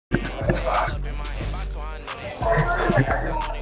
All up in my inbox, so I know they